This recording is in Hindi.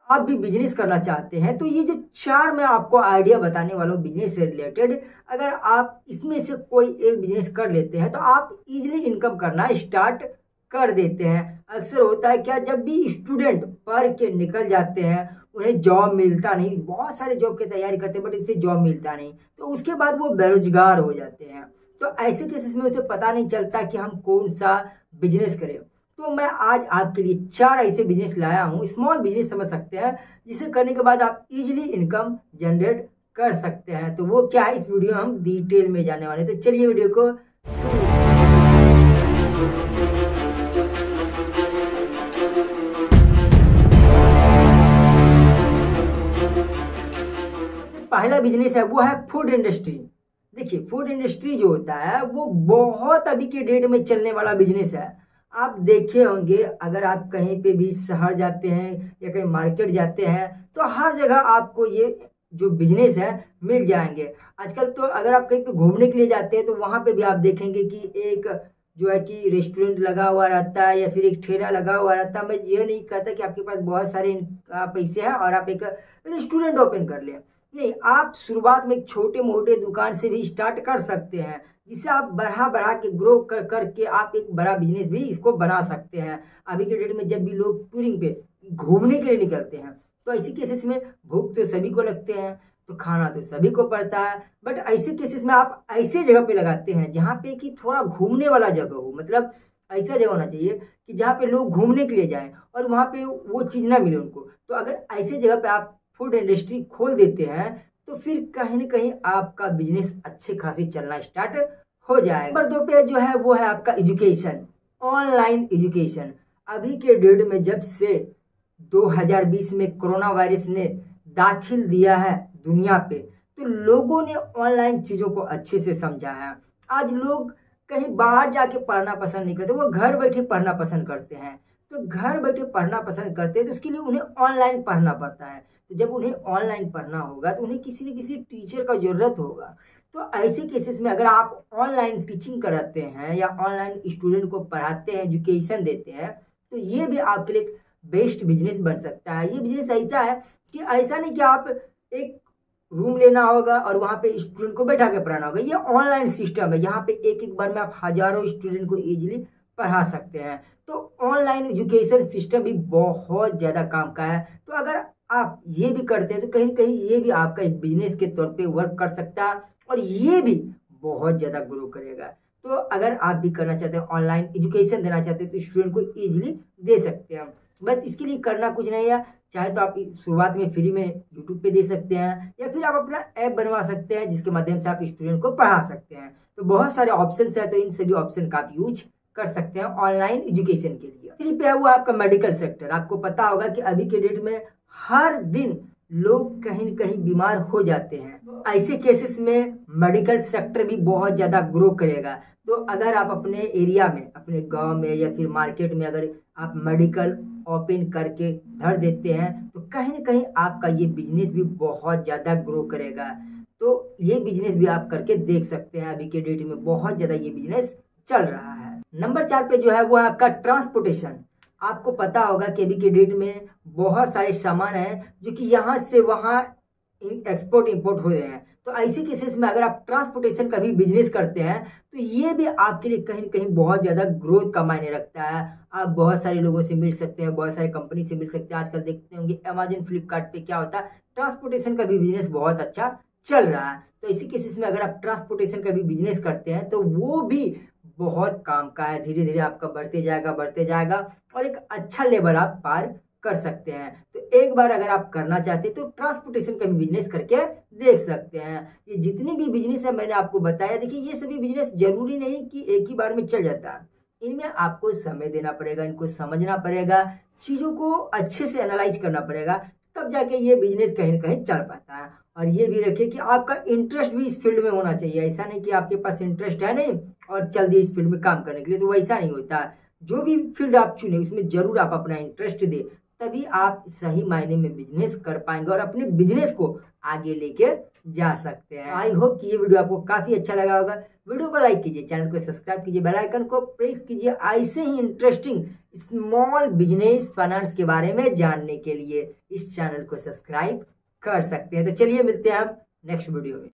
आप भी बिजनेस करना चाहते हैं तो ये जो 4 मैं आपको आइडिया बताने वाला हूँ बिजनेस से रिलेटेड, अगर आप इसमें से कोई एक बिजनेस कर लेते हैं तो आप इजीली इनकम करना स्टार्ट कर देते हैं। अक्सर होता है क्या, जब भी स्टूडेंट पढ़ के निकल जाते हैं उन्हें जॉब मिलता नहीं, बहुत सारे जॉब की तैयारी करते हैं बट उसे जॉब मिलता नहीं, तो उसके बाद वो बेरोजगार हो जाते हैं। तो ऐसे केसेस में उसे पता नहीं चलता कि हम कौन सा बिजनेस करें। तो मैं आज आपके लिए 4 ऐसे बिजनेस लाया हूँ, स्मॉल बिजनेस समझ सकते हैं, जिसे करने के बाद आप इजीली इनकम जनरेट कर सकते हैं। तो वो क्या है, इस वीडियो में हम डिटेल में जानने वाले हैं। तो चलिए वीडियो को शुरू। पहला बिजनेस है वो है फूड इंडस्ट्री। देखिए फूड इंडस्ट्री जो होता है वो बहुत अभी के डेट में चलने वाला बिजनेस है। आप देखे होंगे, अगर आप कहीं पे भी शहर जाते हैं या कहीं मार्केट जाते हैं तो हर जगह आपको ये जो बिजनेस है मिल जाएंगे। आजकल तो अगर आप कहीं पे घूमने के लिए जाते हैं तो वहां पे भी आप देखेंगे कि एक जो है कि रेस्टोरेंट लगा हुआ रहता है या फिर एक ठेला लगा हुआ रहता है। मैं ये नहीं कहता कि आपके पास बहुत सारे पैसे हैं और आप एक रेस्टोरेंट ओपन कर लें, नहीं, आप शुरुआत में छोटे मोटे दुकान से भी स्टार्ट कर सकते हैं, जिसे आप बढ़ा बढ़ा के ग्रो कर करके आप एक बड़ा बिजनेस भी इसको बना सकते हैं। अभी के डेट में जब भी लोग टूरिंग पे घूमने के लिए निकलते हैं तो ऐसे केसेस में भूख तो सभी को लगते हैं, तो खाना तो सभी को पड़ता है, बट ऐसे केसेस में आप ऐसे जगह पे लगाते हैं जहाँ पे कि थोड़ा घूमने वाला जगह हो, मतलब ऐसा जगह होना चाहिए कि जहाँ पे लोग घूमने के लिए जाएं और वहाँ पे वो चीज़ ना मिले उनको। तो अगर ऐसे जगह पे आप फूड इंडस्ट्री खोल देते हैं तो फिर कहीं ना कहीं आपका बिजनेस अच्छे खासी चलना स्टार्ट हो जाएगा। नंबर 2 पे जो है वो है आपका एजुकेशन, ऑनलाइन एजुकेशन। अभी के डेट में जब से 2020 में कोरोना वायरस ने दाखिल दिया है दुनिया पे, तो लोगों ने ऑनलाइन चीज़ों को अच्छे से समझा है। आज लोग कहीं बाहर जाके पढ़ना पसंद नहीं करते, वो घर बैठे पढ़ना पसंद करते हैं। तो घर बैठे पढ़ना पसंद करते हैं तो उसके लिए उन्हें ऑनलाइन पढ़ना पड़ता है। तो जब उन्हें ऑनलाइन पढ़ना होगा तो उन्हें किसी न किसी टीचर का जरूरत होगा। तो ऐसे केसेस में अगर आप ऑनलाइन टीचिंग कराते हैं या ऑनलाइन स्टूडेंट को पढ़ाते हैं, एजुकेशन देते हैं, तो ये भी आपके लिए बेस्ट बिजनेस बन सकता है। ये बिजनेस ऐसा है कि ऐसा नहीं कि आप एक रूम लेना होगा और वहाँ पे स्टूडेंट को बैठा के पढ़ाना होगा। ये ऑनलाइन सिस्टम है, यहाँ पे एक एक बार में आप हजारों स्टूडेंट को इजीली पढ़ा सकते हैं। तो ऑनलाइन एजुकेशन सिस्टम भी बहुत ज़्यादा काम का है। तो अगर आप ये भी करते हैं तो कहीं ना कहीं ये भी आपका एक बिजनेस के तौर पे वर्क कर सकता है और ये भी बहुत ज़्यादा ग्रो करेगा। तो अगर आप भी करना चाहते हैं, ऑनलाइन एजुकेशन देना चाहते हैं, तो स्टूडेंट को इजीली दे सकते हैं। बस इसके लिए करना कुछ नहीं है, चाहे तो आप शुरुआत में फ्री में यूट्यूब पे दे सकते हैं या फिर आप अपना ऐप बनवा सकते हैं जिसके माध्यम से आप स्टूडेंट को पढ़ा सकते हैं। तो बहुत सारे ऑप्शन है, तो इन सभी ऑप्शन का आप यूज कर सकते हैं ऑनलाइन एजुकेशन के लिए। 3 पे है वो आपका मेडिकल सेक्टर। आपको पता होगा कि अभी के डेट में हर दिन लोग कहीं न कहीं बीमार हो जाते हैं। ऐसे केसेस में मेडिकल सेक्टर भी बहुत ज़्यादा ग्रो करेगा। तो अगर आप अपने एरिया में, अपने गांव में या फिर मार्केट में अगर आप मेडिकल ओपन करके धर देते हैं तो कहीं ना कहीं आपका ये बिजनेस भी बहुत ज़्यादा ग्रो करेगा। तो ये बिजनेस भी आप करके देख सकते हैं, अभी के डेट में बहुत ज़्यादा ये बिजनेस चल रहा है। नंबर 4 पे जो है वो है आपका ट्रांसपोर्टेशन। आपको पता होगा कि अभी के डेट में बहुत सारे सामान हैं जो कि यहाँ से वहाँ एक्सपोर्ट इंपोर्ट हो रहे हैं। तो ऐसे केसेस में अगर आप ट्रांसपोर्टेशन का भी बिजनेस करते हैं तो ये भी आपके लिए कहीं ना कहीं बहुत ज़्यादा ग्रोथ का मायने रखता है। आप बहुत सारे लोगों से मिल सकते हैं, बहुत सारे कंपनी से मिल सकते हैं। आजकल देखते होंगे अमेजन, फ्लिपकार्ट पे क्या होता है, ट्रांसपोर्टेशन का भी बिजनेस बहुत अच्छा चल रहा है। तो इसी केसेस में अगर आप ट्रांसपोर्टेशन का भी बिजनेस करते हैं तो वो भी बहुत काम का है। धीरे धीरे आपका बढ़ते जाएगा और एक अच्छा लेवल आप पार कर सकते हैं। तो एक बार अगर आप करना चाहते हैं तो ट्रांसपोर्टेशन का भी बिजनेस करके देख सकते हैं। ये जितने भी बिजनेस है मैंने आपको बताया, देखिए ये सभी बिजनेस जरूरी नहीं कि एक ही बार में चल जाता है। इनमें आपको समय देना पड़ेगा, इनको समझना पड़ेगा, चीज़ों को अच्छे से एनालाइज करना पड़ेगा, तब जाके ये बिजनेस कहीं ना कहीं चल पाता है। और ये भी रखिए कि आपका इंटरेस्ट भी इस फील्ड में होना चाहिए। ऐसा नहीं कि आपके पास इंटरेस्ट है नहीं और चल दिए इस फील्ड में काम करने के लिए, तो वैसा नहीं होता। जो भी फील्ड आप चुने उसमें जरूर आप अपना इंटरेस्ट दें, तभी आप सही मायने में बिजनेस कर पाएंगे और अपने बिजनेस को आगे लेके जा सकते हैं। आई होप कि ये वीडियो आपको काफी अच्छा लगा होगा। वीडियो को लाइक कीजिए, चैनल को सब्सक्राइब कीजिए, बेल आइकन को प्रेस कीजिए ऐसे ही इंटरेस्टिंग स्मॉल बिजनेस फाइनेंस के बारे में जानने के लिए इस चैनल को सब्सक्राइब कर सकते हैं। तो चलिए मिलते हैं हम नेक्स्ट वीडियो में।